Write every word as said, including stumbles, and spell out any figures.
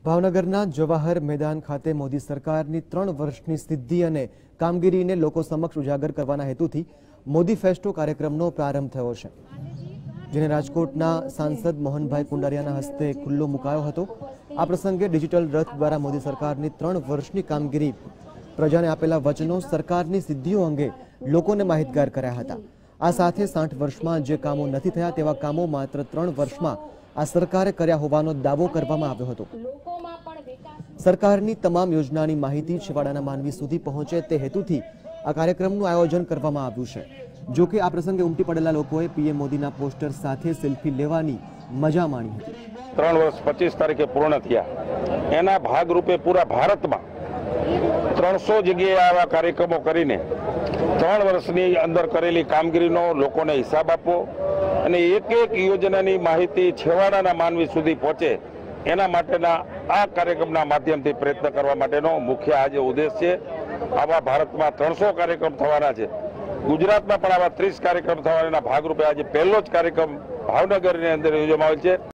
ભાવનગરના જવાહર મેદાન ખાતે મોદી સરકારની ત્રણ વર્ષની સિદ્ધિ અને કામગીરીને લોકો સમક્ષ ઉજાગર કરવાના હેતુથી મોદી ફેસ્ટો કાર્યક્રમનો પ્રારંભ થયો છે, જેને રાજકોટના સાંસદ મોહનભાઈ કુંડારિયાના હસ્તે ખુલ્લો મુકાયો હતો। આ પ્રસંગે ડિજિટલ રથ દ્વારા મોદી સરકારની ત્રણ વર્ષની કામગીરી, પ્રજાને આપેલા વચનો, સરકારની સિદ્ધિઓ અંગે લોકોને માહિતગાર કર્યા હતા। આ સાથે સાઠ વર્ષમાં જે કામો નથી થયા તેવા કામો માત્ર ત્રણ વર્ષમાં આ સરકારે કર્યા હોવાનો દાવો કરવામાં આવ્યો હતો। સરકારની તમામ યોજનાની માહિતી છેવાડાના માનવી સુધી પહોંચે તે હેતુથી આ કાર્યક્રમનું આયોજન કરવામાં આવ્યું છે। જો કે આ પ્રસંગે ઉમટી પડેલા લોકોએ પીએમ મોદીના પોસ્ટર સાથે સેલ્ફી લેવાની મજા માણી હતી। ત્રણ વર્ષ પચીસ તારીખે પૂર્ણ થયા, એના ભાગરૂપે પૂરા ભારતમાં ત્રણસો જગ્યાએ આવા કાર્યક્રમો કરીને ત્રણ વર્ષની અંદર કરેલી કામગીરીનો લોકોને હિસાબ આપવો અને એક એક યોજનાની માહિતી છેવાડાના માનવી સુધી પહોંચે એના માટેના આ કાર્યક્રમના માધ્યમથી પ્રયત્ન કરવા માટેનો મુખ્ય આજે ઉદ્દેશ છે। આવા ભારતમાં ત્રણસો કાર્યક્રમ થવાના છે, ગુજરાતમાં પણ આવા ત્રીસ કાર્યક્રમ થવાના ભાગરૂપે આજે પહેલો જ કાર્યક્રમ ભાવનગરની અંદર યોજવામાં આવેલ છે।